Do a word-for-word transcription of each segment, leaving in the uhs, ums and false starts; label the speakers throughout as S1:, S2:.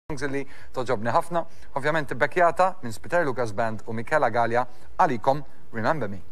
S1: li toġobni ħafna, ovvjament bekjata minn Spiter Lucas Band u Michela Gallia għalikom Remember Me.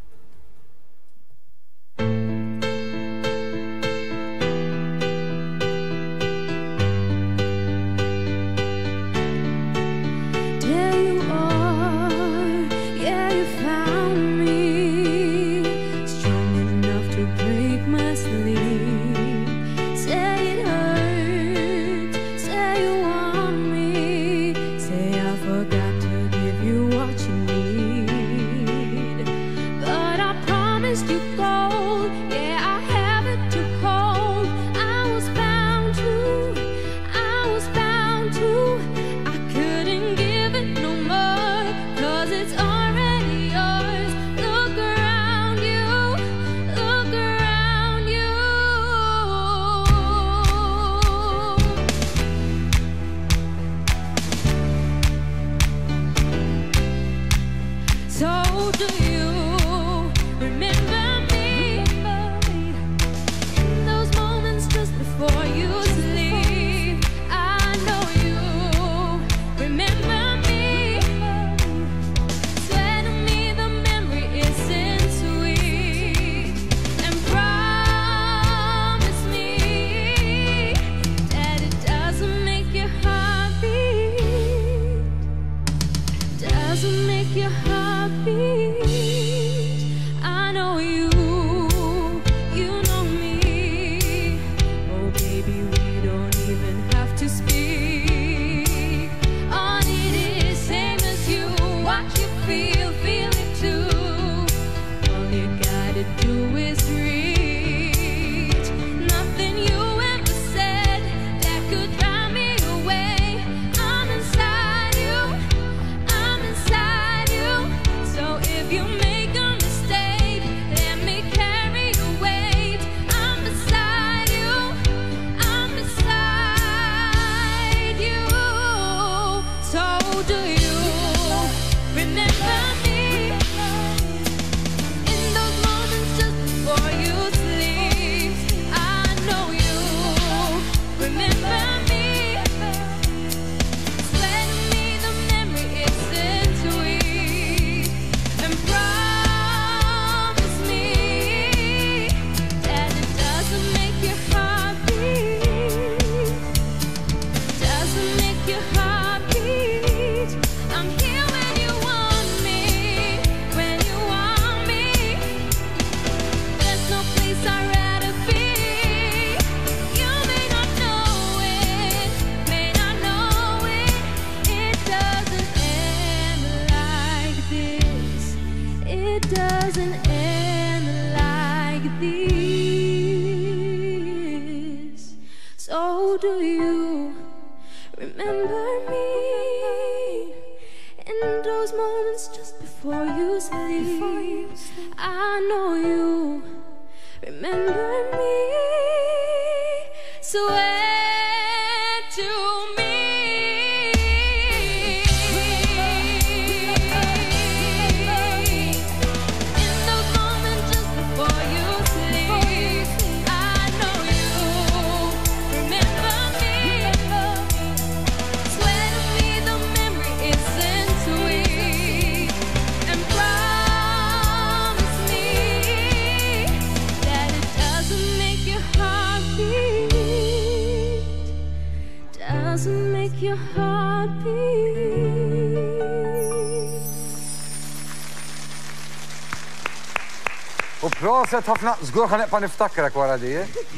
S1: Proset ħafna, żgur ħaneqpa niftakrek wara di.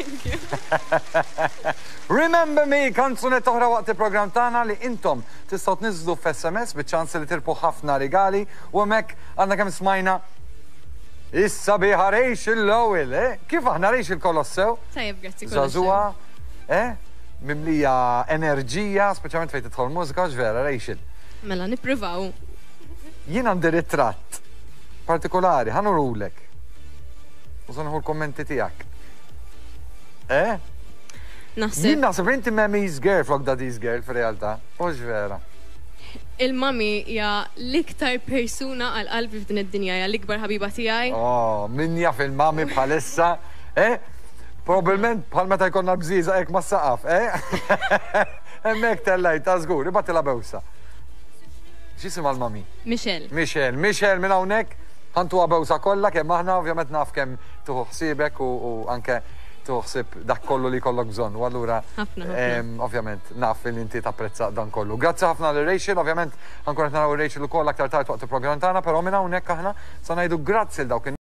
S1: Remember Me, kanzunet oħra waqt il-programm tagħna li intom tistgħu tniżlu f'S M S biċ-ċans li tirpu ħafna rigali u hemmhekk għandna kemm smajna issa biħa rejx il-Lowell, eh? Kif aħna rejx il-Kolossew?
S2: Tajjeb, grazzi.
S1: Żagħżugħa, eh? Mimlija enerġija, speċjalment fejn tidħol mużika, ġvera rejx il.
S2: Mela nippruvaw.
S1: Jien għandi ritratt partikolari, ħanurulek. Użanħu l-kommenti tijak. Eh?
S2: Naħseb.
S1: Jien naħseb inti Mammy's girl flok daddy's girl f'realtà. Ux vera.
S2: Il-mami hija l-iktar persuna għal-qalbi f'din id-dinja, hija l-ikbar ħabiba tiegħi.
S1: Oh, min jaf il-mami bħalissa, eh? Probabilment bħal meta jkollna bżiża hekk ma saqaf, eh? Emmek tellajt, ta' zgur, ibatila bewsa. Ġisim għal-mami?
S2: Michelle.
S1: Michelle, Michelle minn hawnhekk ħantu għabewsa kollha kemm aħna ovvjament naf kemm tuħu ħsiebek u anke tuħu ħsieb dak kollu li kollok bżonn. U allura ovvjament naf li inti tapprezza dan kollu. Grazzi ħafna lil Rachel, ovvjament ankun qed naraw Rachel ukoll aktar tard waqt il-programm tagħna, però minn hawnhekk aħna sa ngħidu grazzi l dawk